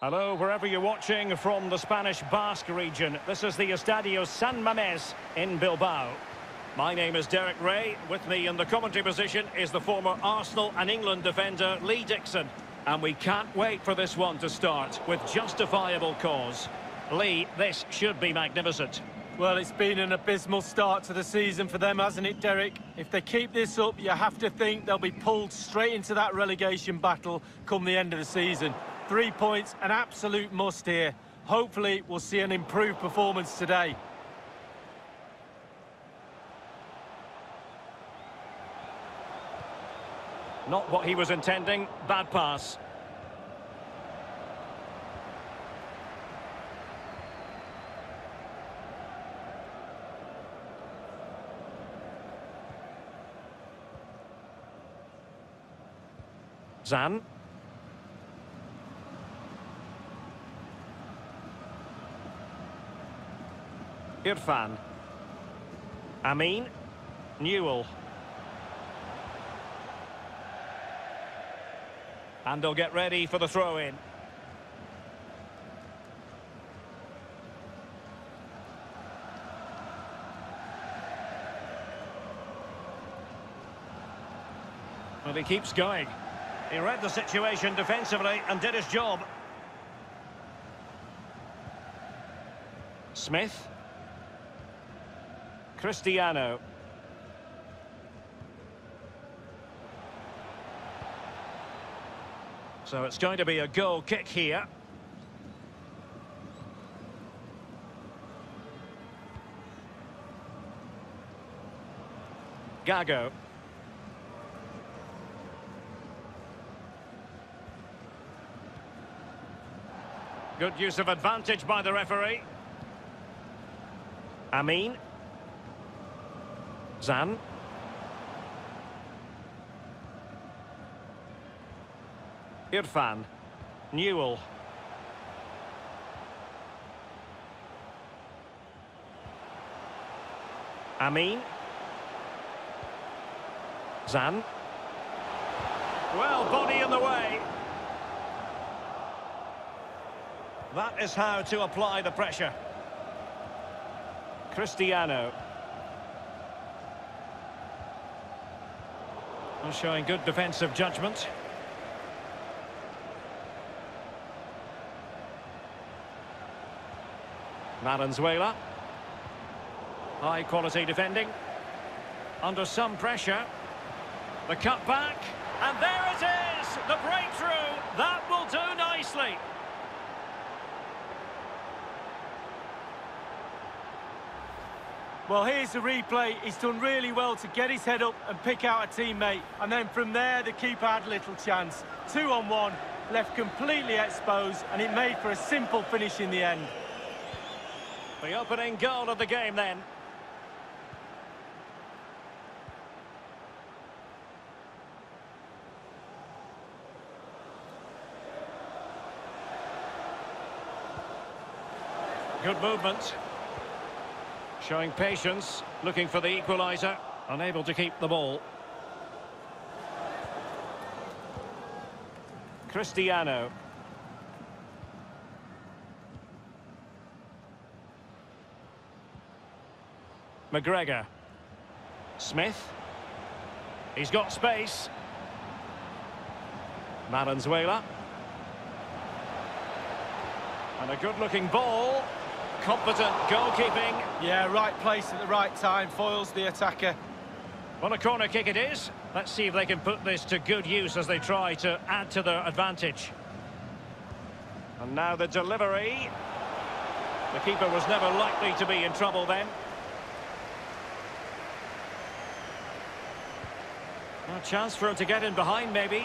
Hello, wherever you're watching from the Spanish Basque region. This is the Estadio San Mamés in Bilbao. My name is Derek Ray. With me in the commentary position is the former Arsenal and England defender Lee Dixon. And we can't wait for this one to start with justifiable cause. Lee, this should be magnificent. Well, it's been an abysmal start to the season for them, hasn't it, Derek? If they keep this up, you have to think they'll be pulled straight into that relegation battle come the end of the season. 3 points, an absolute must here. Hopefully, we'll see an improved performance today. Not what he was intending. Bad pass. Zan. Irfan. Amin. Newell. And they'll get ready for the throw-in. Well, he keeps going. He read the situation defensively and did his job. Smith. Cristiano. So it's going to be a goal kick here. Gago. Good use of advantage by the referee. Amin. Zan. Irfan. Newell. Amin. Zan. Well, body in the way. That is how to apply the pressure. Cristiano. Showing good defensive judgment. Valenzuela. High quality defending. Under some pressure. The cut back. And there it is! The breakthrough! That will do nicely. Well, here's the replay. He's done really well to get his head up and pick out a teammate. And then from there, the keeper had little chance. 2-on-1, left completely exposed, and it made for a simple finish in the end. The opening goal of the game then. Good movement. Showing patience, looking for the equaliser, unable to keep the ball. Cristiano. McGregor. Smith. He's got space. Valenzuela. And a good-looking ball. Competent goalkeeping. Yeah, right place at the right time, foils the attacker. Well, a corner kick it is. Let's see if they can put this to good use as they try to add to their advantage. And now the delivery. The keeper was never likely to be in trouble then. A chance for him to get in behind, maybe.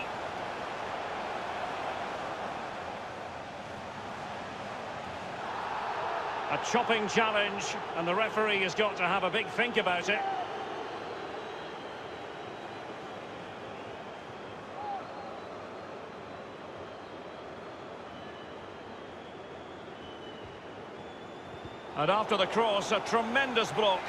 A chopping challenge, and the referee has got to have a big think about it. And after the cross, a tremendous block.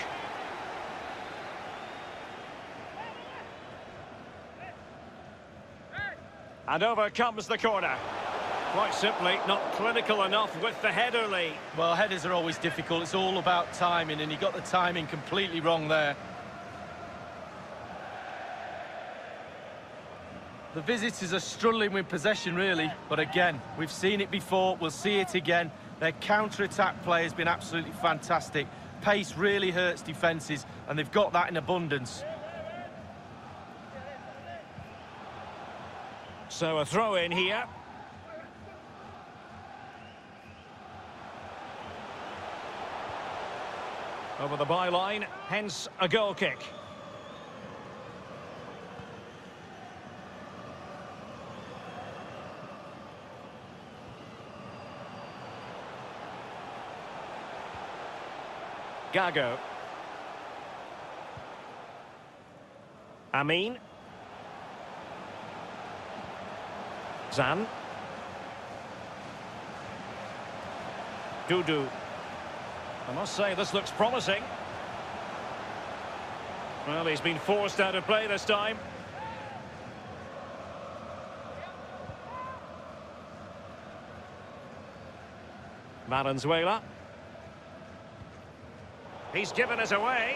And over comes the corner. Quite simply, not clinical enough with the header, Lee. Well, headers are always difficult. It's all about timing, and he got the timing completely wrong there. The visitors are struggling with possession, really. But again, we've seen it before. We'll see it again. Their counter-attack play has been absolutely fantastic. Pace really hurts defences, and they've got that in abundance. So a throw in here. Over the byline, hence a goal kick. Gago. Amin. Zan. Dudu. I must say, this looks promising. Well, he's been forced out of play this time. Valenzuela. He's given us away.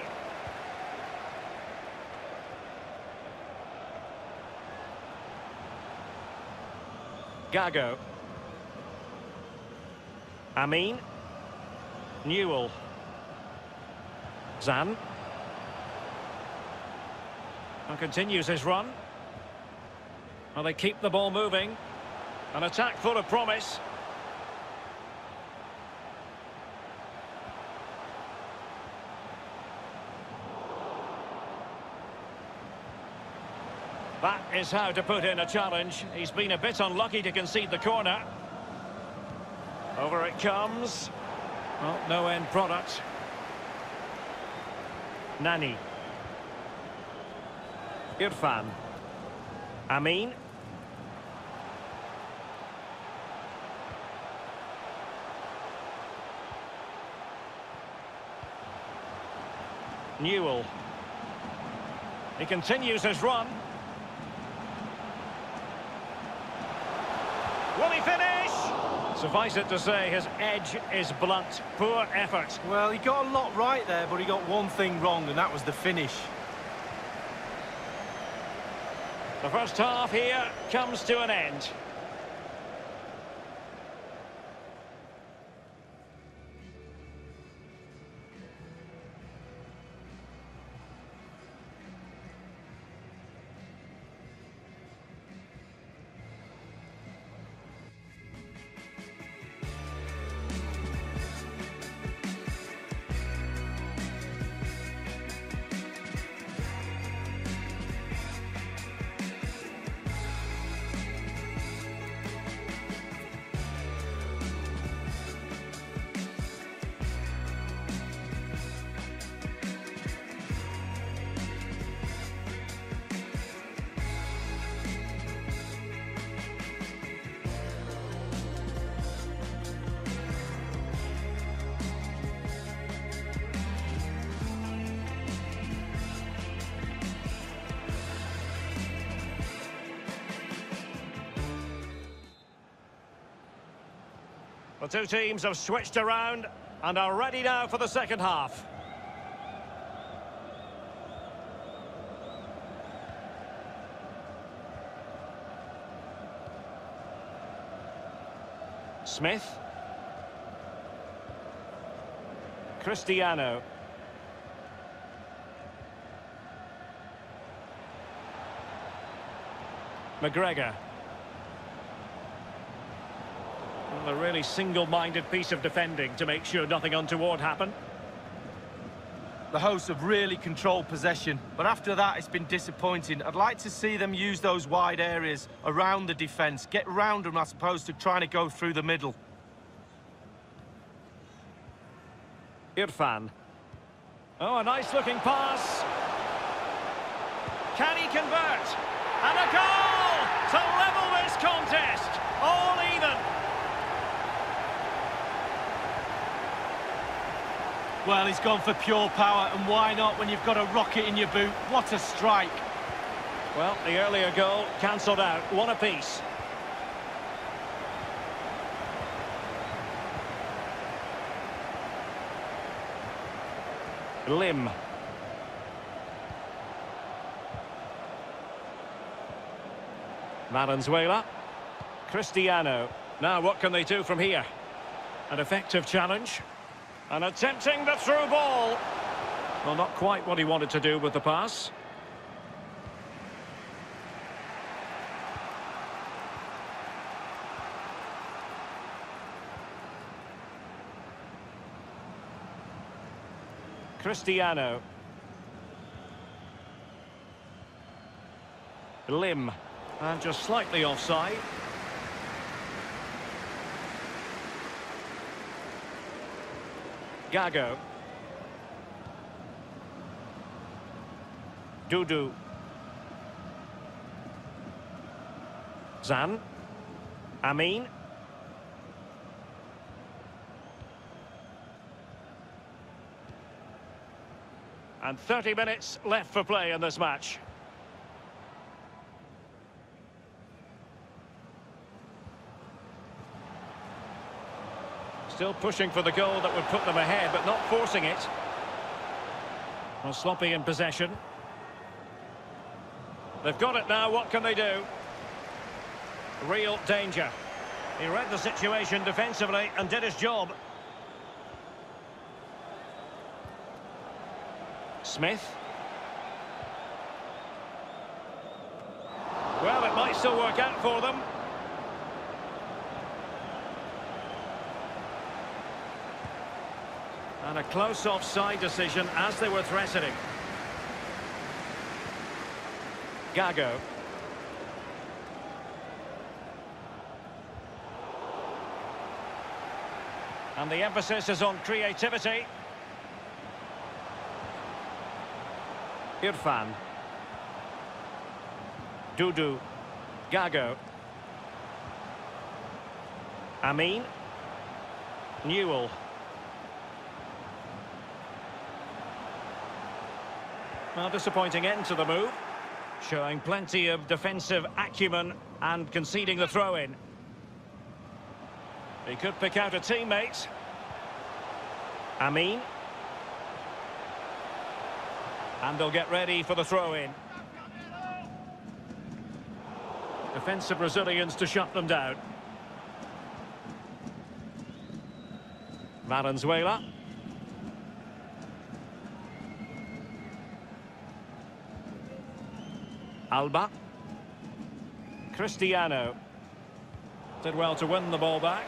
Gago. Amin. Newell. Zan. And continues his run. Well, they keep the ball moving. An attack full of promise. That is how to put in a challenge. He's been a bit unlucky to concede the corner. Over it comes. Well, no end product. Nani. Irfan. Amin. Newell. He continues his run. Will he finish? Suffice it to say, his edge is blunt. Poor effort. Well, he got a lot right there, but he got one thing wrong, and that was the finish. The first half here comes to an end. The two teams have switched around and are ready now for the second half. Smith. Cristiano. McGregor. Well, a really single-minded piece of defending to make sure nothing untoward happened. The hosts have really controlled possession, but after that it's been disappointing. I'd like to see them use those wide areas around the defence, get round them as opposed to trying to go through the middle. Irfan. Oh, a nice-looking pass. Can he convert? And a goal to level this contest. All even. Well, he's gone for pure power, and why not when you've got a rocket in your boot? What a strike. Well, the earlier goal cancelled out. One apiece. Lim. Valenzuela. Cristiano. Now what can they do from here? An effective challenge. And attempting the through ball. Well, not quite what he wanted to do with the pass. Cristiano. Lim. And just slightly offside. Gago. Dudu. Zan. Amin. And 30 minutes left for play in this match. Still pushing for the goal that would put them ahead, but not forcing it. Well, sloppy in possession. They've got it now, what can they do? Real danger. He read the situation defensively and did his job. Smith. Well, it might still work out for them. And a close offside decision as they were threatening. Gago. And the emphasis is on creativity. Irfan. Dudu. Gago. Amin. Newell. Well, disappointing end to the move. Showing plenty of defensive acumen and conceding the throw-in. He could pick out a teammate. Amin. And they'll get ready for the throw-in. Defensive Brazilians to shut them down. Valenzuela. Alba. Cristiano. Did well to win the ball back.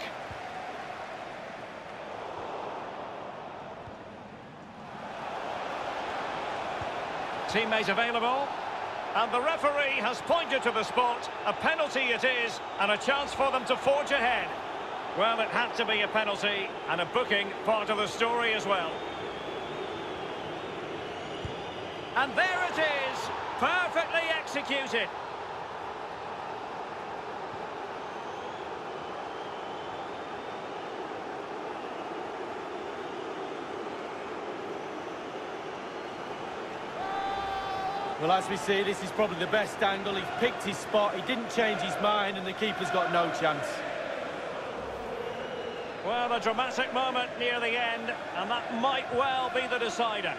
Teammate available. And the referee has pointed to the spot. A penalty it is, and a chance for them to forge ahead. Well, it had to be a penalty, and a booking part of the story as well. And there it is. Perfectly executed. Well, as we see, this is probably the best angle. He's picked his spot, he didn't change his mind, and the keeper's got no chance. Well, a dramatic moment near the end, and that might well be the decider.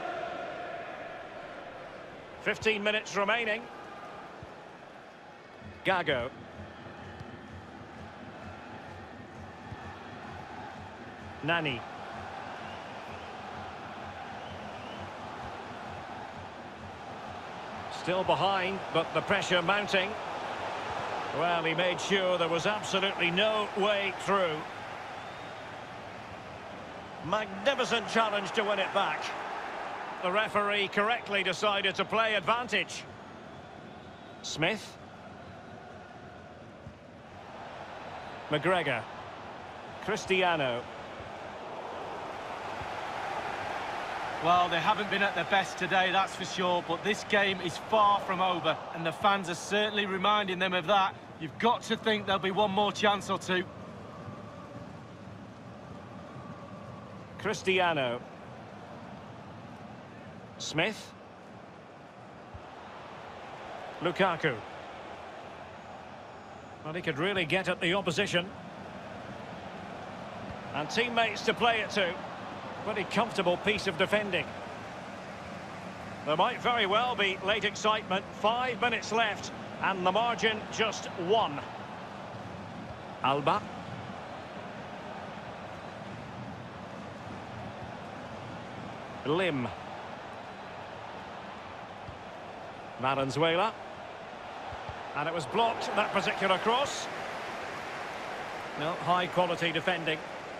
15 minutes remaining. Gago. Nani. Still behind, but the pressure mounting. Well, he made sure there was absolutely no way through. Magnificent challenge to win it back. The referee correctly decided to play advantage. Smith. McGregor. Cristiano. Well, they haven't been at their best today, that's for sure, but this game is far from over, and the fans are certainly reminding them of that. You've got to think there'll be one more chance or two. Cristiano. Smith. Lukaku. Well, he could really get at the opposition. And teammates to play it to. Pretty comfortable piece of defending. There might very well be late excitement. 5 minutes left, and the margin just one. Alba. Lim. Valenzuela. And it was blocked, that particular cross. No, high quality defending.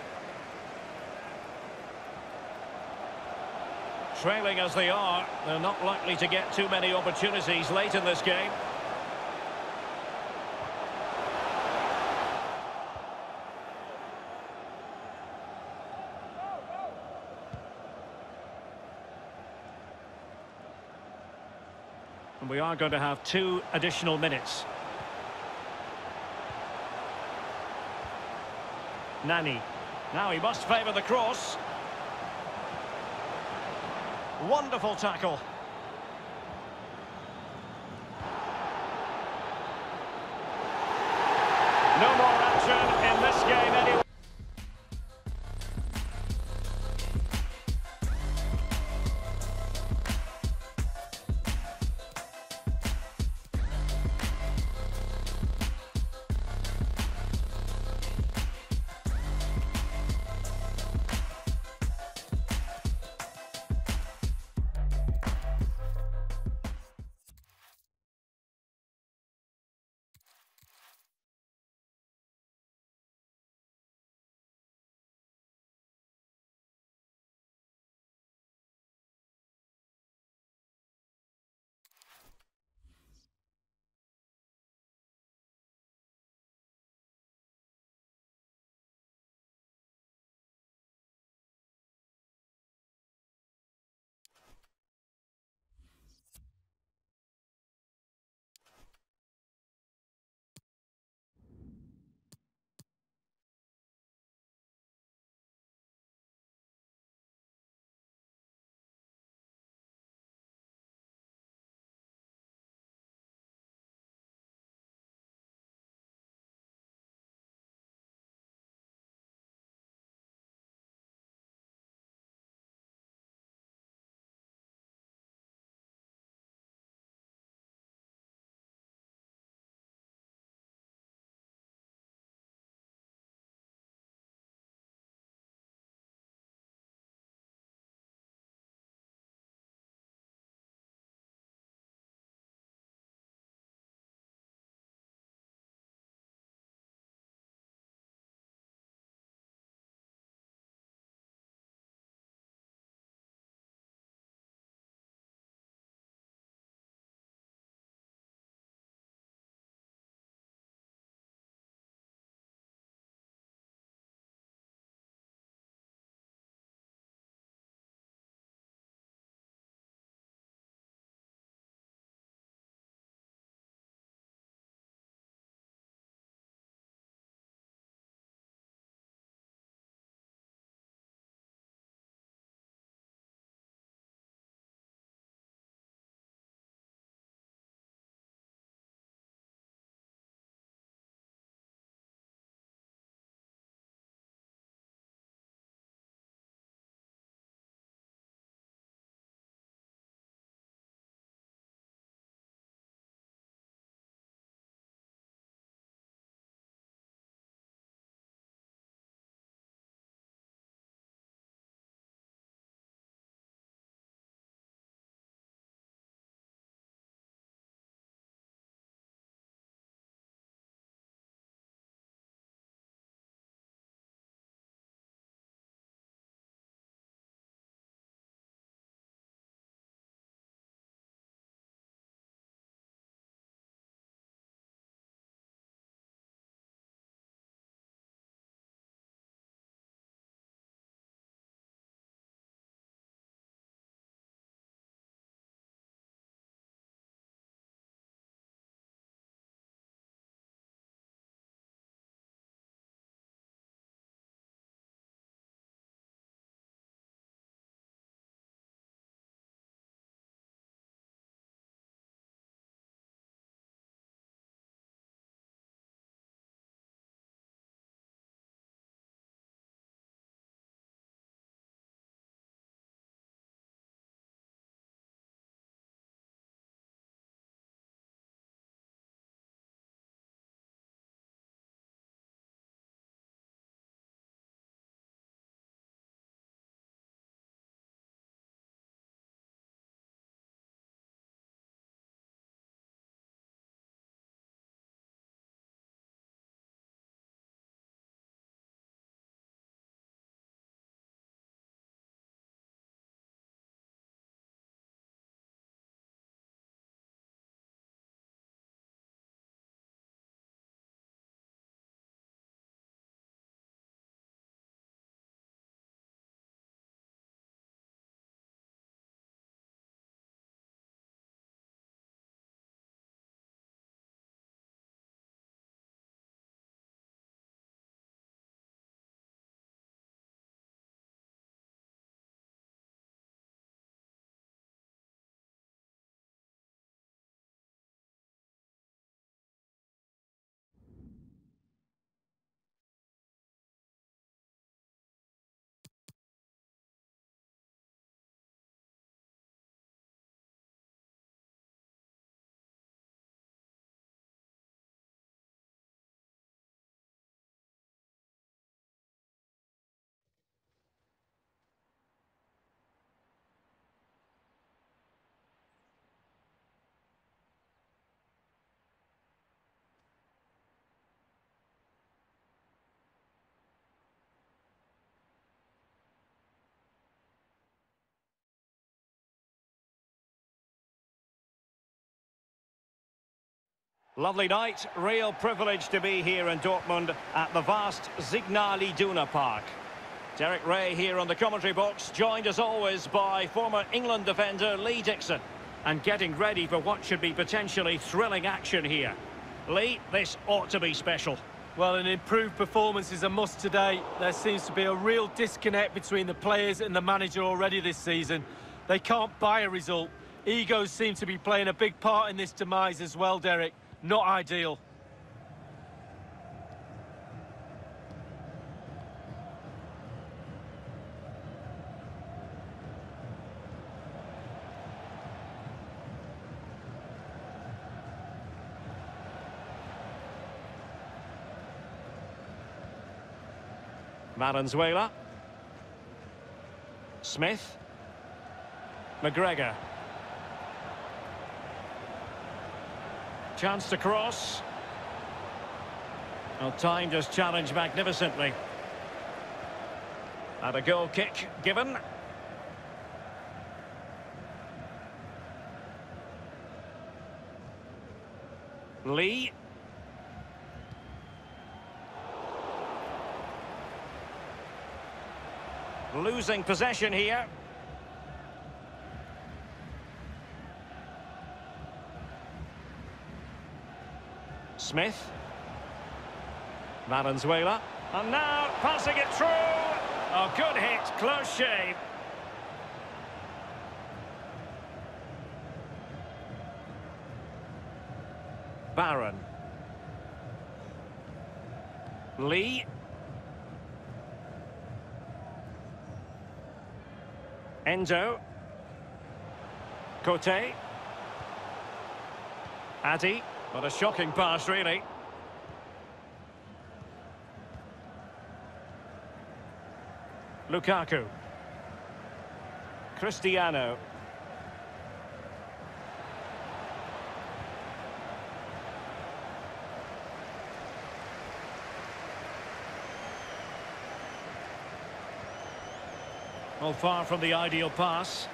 Trailing as they are, they're not likely to get too many opportunities late in this game. And we are going to have 2 additional minutes. Nani. Now he must favour the cross. Wonderful tackle. No more action in this game anyway. Lovely night, real privilege to be here in Dortmund at the vast Signal Iduna Park. Derek Ray here on the commentary box, joined as always by former England defender Lee Dixon. And getting ready for what should be potentially thrilling action here. Lee, this ought to be special. Well, an improved performance is a must today. There seems to be a real disconnect between the players and the manager already this season. They can't buy a result. Egos seem to be playing a big part in this demise as well, Derek. Not ideal. Valenzuela. Smith. McGregor. Chance to cross. Well, timed his challenge magnificently. And a goal kick given. Lee. Losing possession here. Smith. Valenzuela. And now passing it through. A good hit, close shave. Barron. Lee. Enzo. Cote. Addy. What a shocking pass, really. Lukaku. Cristiano. Well, far from the ideal pass.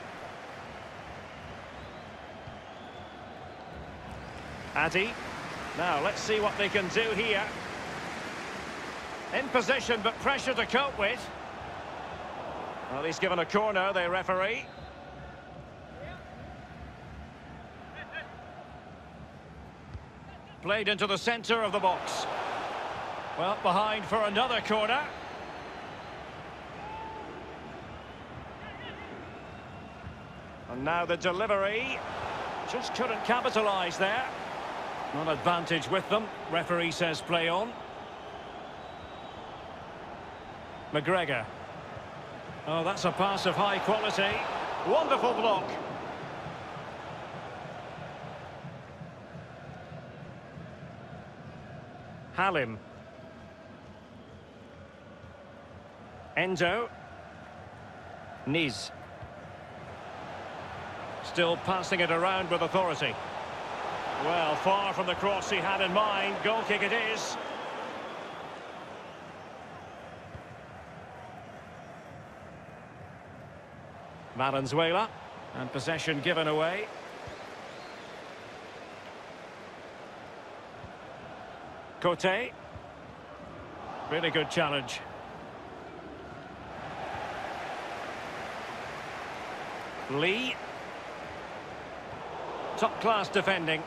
Addy. Now, let's see what they can do here. In position, but pressure to cope with. Well, he's given a corner, the referee. Played into the centre of the box. Well, behind for another corner. And now the delivery. Just couldn't capitalise there. Not advantage with them. Referee says play on. McGregor. Oh, that's a pass of high quality. Wonderful block. Halim. Enzo. Niz. Still passing it around with authority. Well, far from the cross he had in mind. Goal kick it is. Valenzuela. And possession given away. Cote. Really good challenge. Lee. Top-class defending.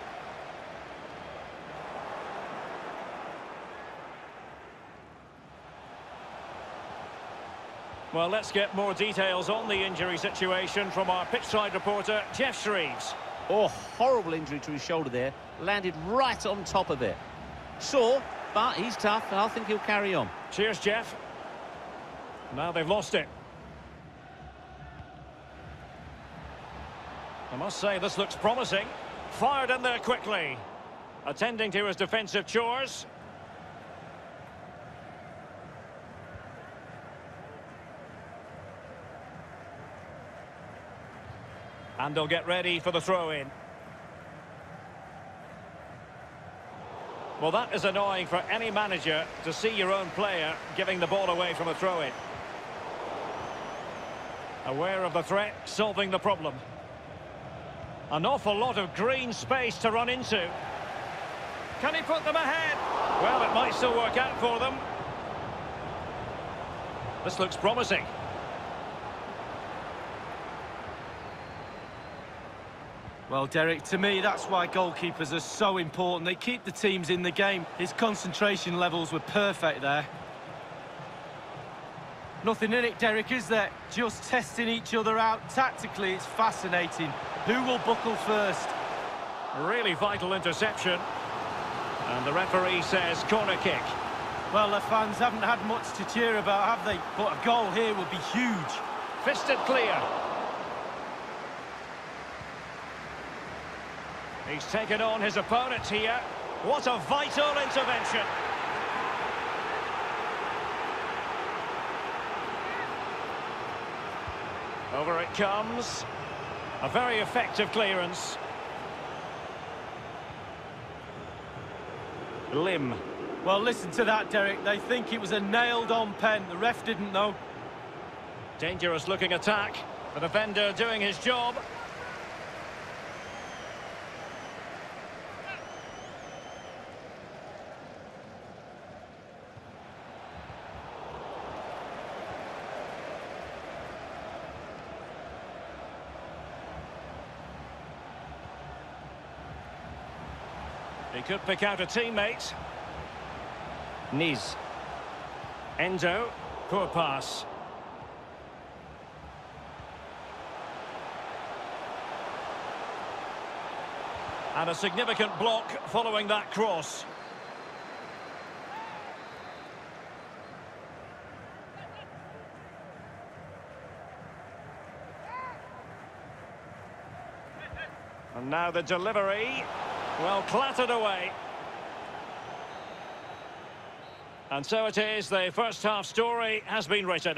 Well, let's get more details on the injury situation from our pitchside reporter, Jeff Shreves. Oh, horrible injury to his shoulder there. Landed right on top of it. Sore, but he's tough, and I think he'll carry on. Cheers, Jeff. Now they've lost it. I must say, this looks promising. Fired in there quickly. Attending to his defensive chores. And they'll get ready for the throw-in. Well, that is annoying for any manager to see your own player giving the ball away from a throw-in. Aware of the threat, solving the problem. An awful lot of green space to run into. Can he put them ahead? Well, it might still work out for them. This looks promising. Well, Derek, to me, that's why goalkeepers are so important. They keep the teams in the game. His concentration levels were perfect there. Nothing in it, Derek, is there? Just testing each other out. Tactically, it's fascinating. Who will buckle first? A really vital interception. And the referee says corner kick. Well, the fans haven't had much to cheer about, have they? But a goal here would be huge. Fisted clear. He's taken on his opponent here. What a vital intervention. Over it comes. A very effective clearance. Lim. Well, listen to that, Derek. They think it was a nailed-on pen. The ref didn't know. Dangerous looking attack. The defender doing his job. He could pick out a teammate. Niz. Endo. Poor pass. And a significant block following that cross. And now the delivery. Well, clattered away. And so it is, the first half story has been written.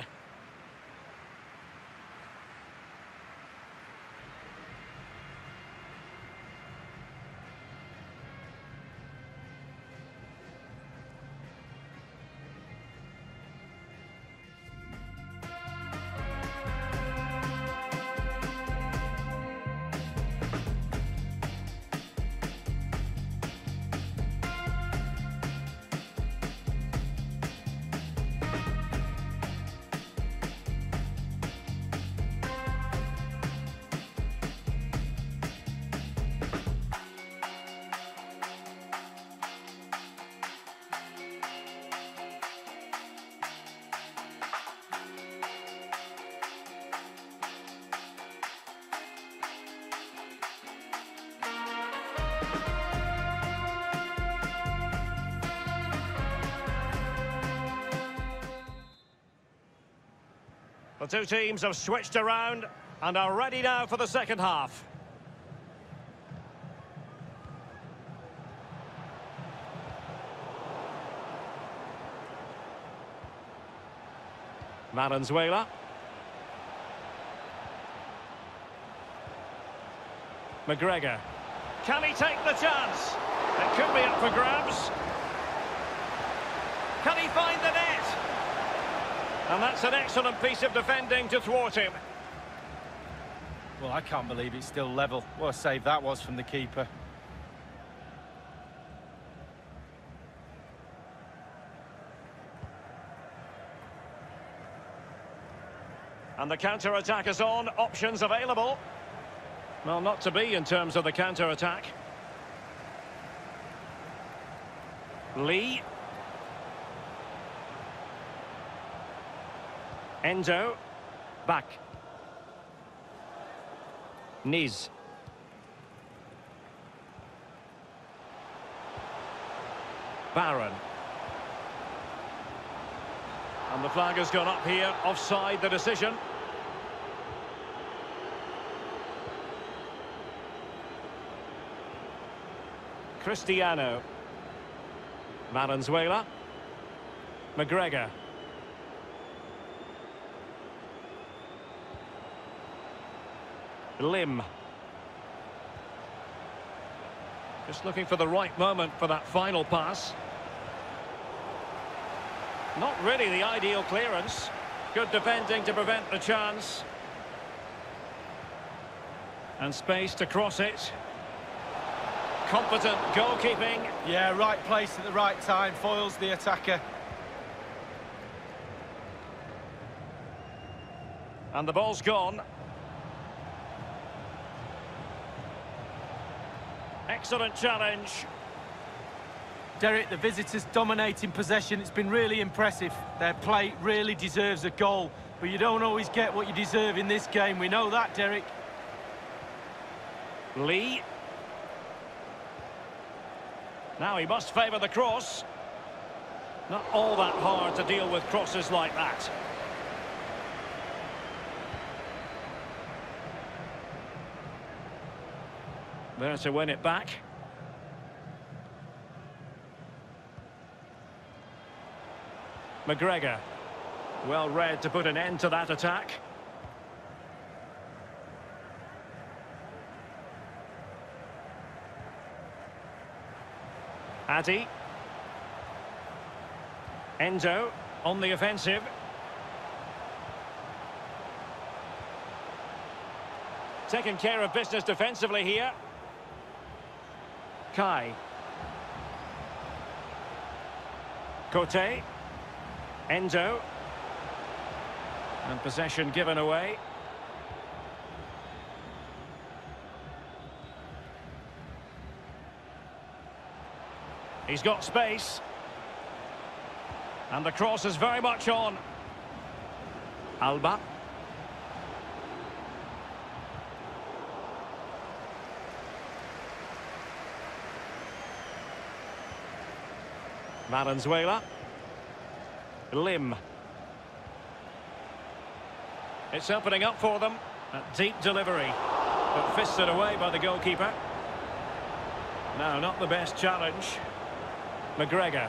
The two teams have switched around and are ready now for the second half. Valenzuela. McGregor. Can he take the chance? It could be up for grabs. Can he find the net? And that's an excellent piece of defending to thwart him. Well, I can't believe it's still level. What a save that was from the keeper. And the counter-attack is on. Options available. Well, not to be in terms of the counter-attack. Lee. Endo. Back. Niz. Barron. And the flag has gone up here. Offside the decision. Cristiano. Valenzuela. McGregor. Lim. Just looking for the right moment for that final pass. Not really the ideal clearance. Good defending to prevent the chance. And space to cross it. competent goalkeeping. Yeah, right place at the right time, foils the attacker. And the ball's gone. Excellent challenge. Derek, the visitors dominating possession. It's been really impressive. Their play really deserves a goal, but you don't always get what you deserve in this game. We know that, Derek. Lee. Now he must favour the cross. Not all that hard to deal with crosses like that. There to win it back. McGregor. Well read to put an end to that attack. Addy. Endo on the offensive. Taking care of business defensively here. Kai. Cote. Endo. And possession given away. He's got space. And the cross is very much on. Alba. Valenzuela. Lim. It's opening up for them. A deep delivery. But fisted away by the goalkeeper. No, not the best challenge. McGregor.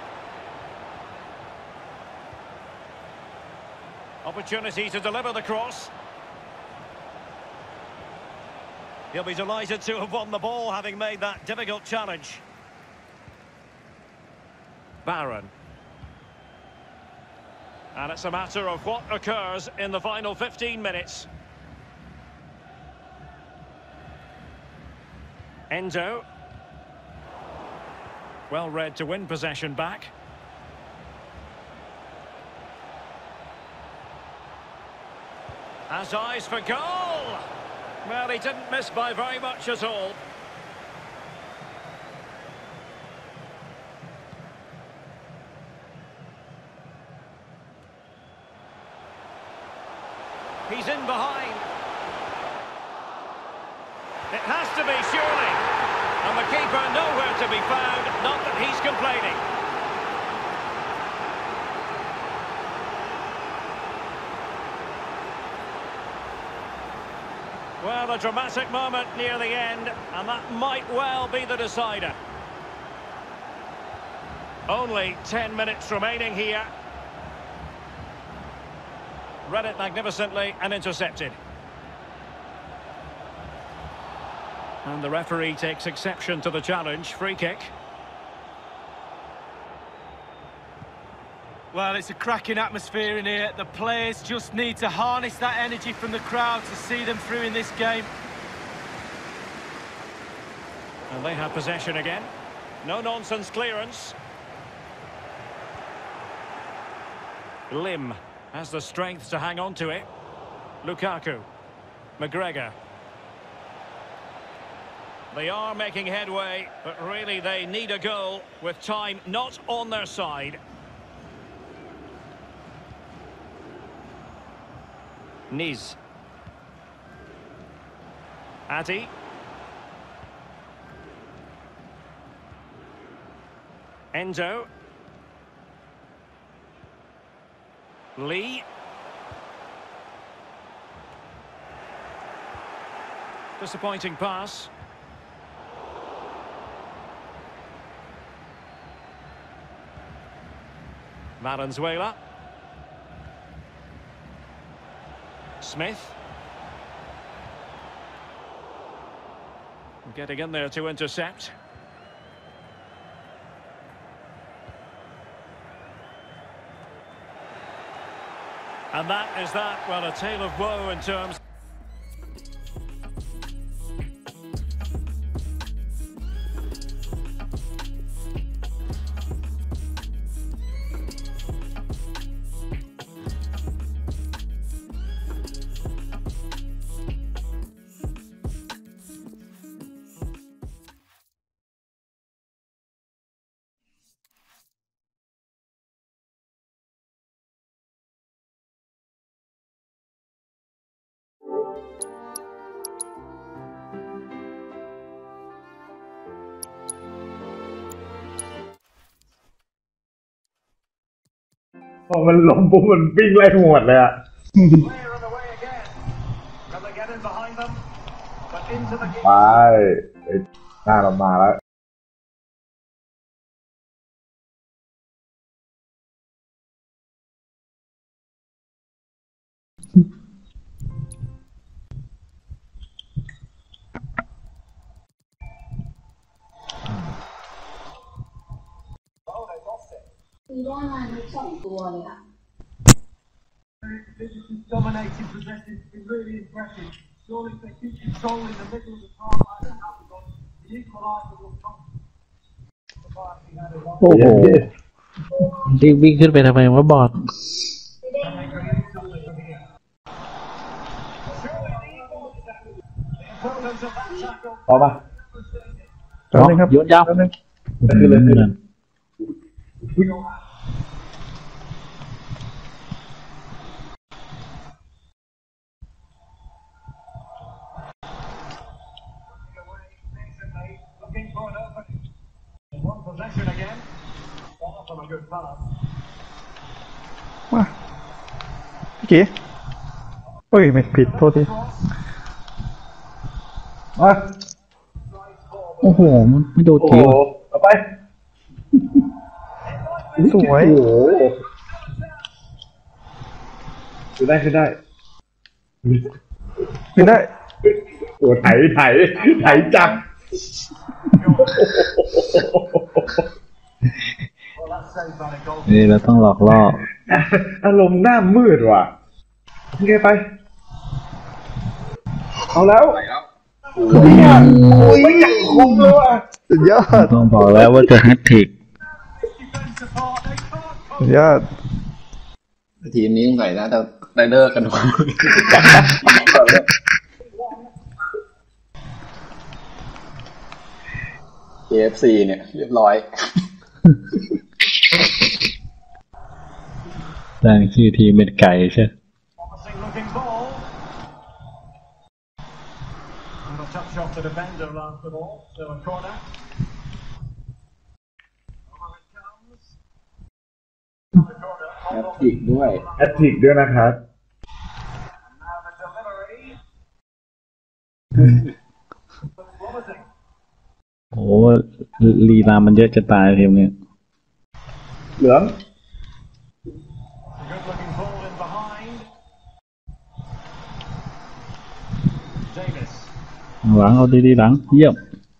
Opportunity to deliver the cross. He'll be delighted to have won the ball, having made that difficult challenge. Barron. And it's a matter of what occurs in the final 15 minutes. Endo. Well read to win possession back. Has eyes for goal. Well, he didn't miss by very much at all. He's in behind. It has to be, surely. And the keeper nowhere to be found, not that he's complaining. Well, a dramatic moment near the end, and that might well be the decider. Only 10 minutes remaining here. Read it magnificently and intercepted. And the referee takes exception to the challenge. Free kick. Well, it's a cracking atmosphere in here. The players just need to harness that energy from the crowd to see them through in this game. And they have possession again. No-nonsense clearance. Lim has the strength to hang on to it. Lukaku. McGregor. They are making headway, but really they need a goal with time not on their side. Niz. Addy. Endo. Lee. Disappointing pass. Valenzuela. Smith. Getting in there to intercept. And that is that. Well, a tale of woe in terms... พอมันล้มปุ๊บมันวิ่งไล่หวดเลยอ่ะ ไปหน้าเรามาแล้วมีได้มาทั้งสองตัวเลยค่ะ Dominating possession is really impressive. Surely they keep controlling the middle of the park like they have done. The equaliser will come. โอ้โหรีบวิ่งขึ้นไปทำไมวะบอดพอปะโยนยาวมาพี่เก๋เอ้ยไม่ผิดโทษทีมาโอ้โหมันไม่โดนโอ้โหเกี่ยวเอาไปสวยโอ้โหคือได้คือได้ไม่ได้โอ้ไถจับนี่เราต้องหลอกล่ออารมณ์หน้ามืดว่ะยังไงไป เอาแล้วโอ้ยไม่อยากคุมเลยว่ะสุดยอดต้องบอกแล้วว่าจะแฮตทริกสุดยอดทีมนี้สงสัยน่าจะได้เลิกกันทุกคน KFC เนี่ยเรียบร้อยตั้งชื่อทีมเป็นไก่ใช่แอตติกด้วยแอตติกด้วยนะครับโอ้ลีลามันเยอะจะตายทีมนี้เหลืองหลังเอาดีๆหลังเยี่ยม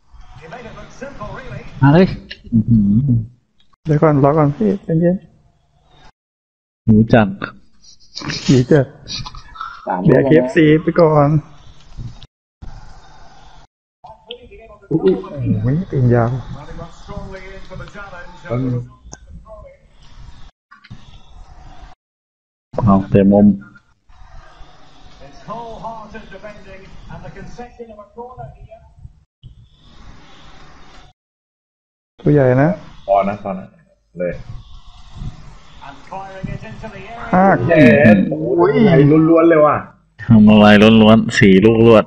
มาเลยเดี๋ยวก่อนรอก่อนพี่ใจเย็นหนูจัดผีเจ็ด 3 เดี๋ยว KFC ไปก่อนโอ้ยตีนยาวเอาเตะมุมตัวใหญ่นะพอนะเลยภาคเย็นโอ้ยไอ้ล้วนๆเลยว่ะทำอะไรล้วนๆ4 ลูกรวด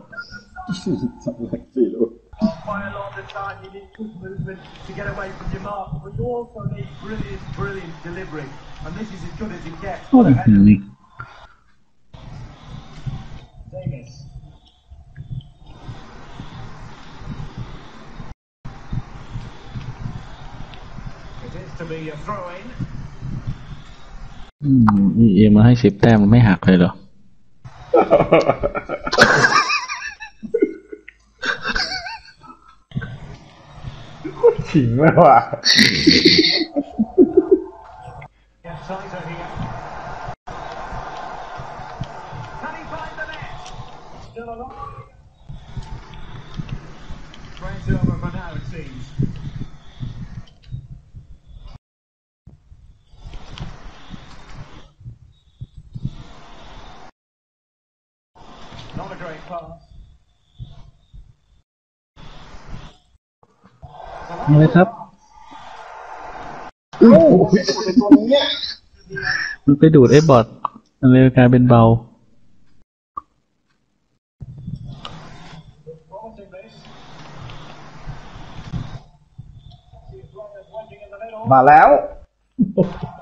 4 ลูก Quite a lot of the time you need good movement to get away from your mark, but you also need brilliant delivery. And this is as good as it gets. นี่ Davis. It is to be a throw-in. เอ็มมาให้10 แต้มมันไม่หักเลยเหรอขิงเลยว่ะ Gets tighter here. Can he find the net? Still alive. Straight over for now, it seems. Not a great pass. เอาเลยครับ มันไปดูดไอ้บอทมันเลยกลายเป็นเบามาแล้ว